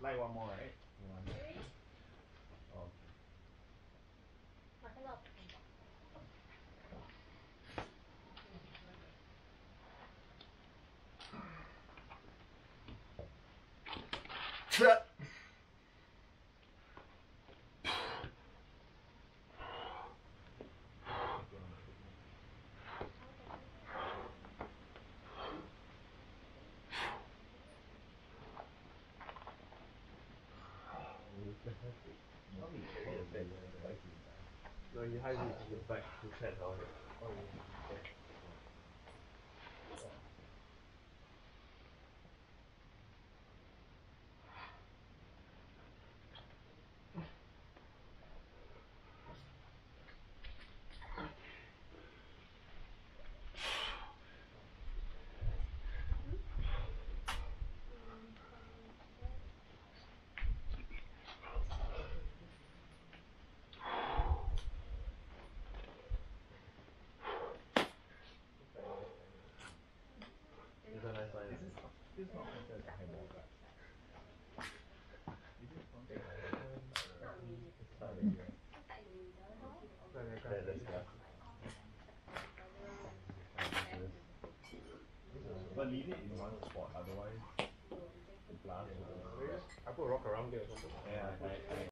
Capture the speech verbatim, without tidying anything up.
Like one more, right? You want oh. No, he hides it in the back to chat about it. Oh yeah. Okay. It's a nice line. This is not this is not considered a high ball, right? Is it considered a high ball? It's not really, right? Yeah, that's good. But leave it in one spot, otherwise the glass will I put a rock around it or something. yeah, I I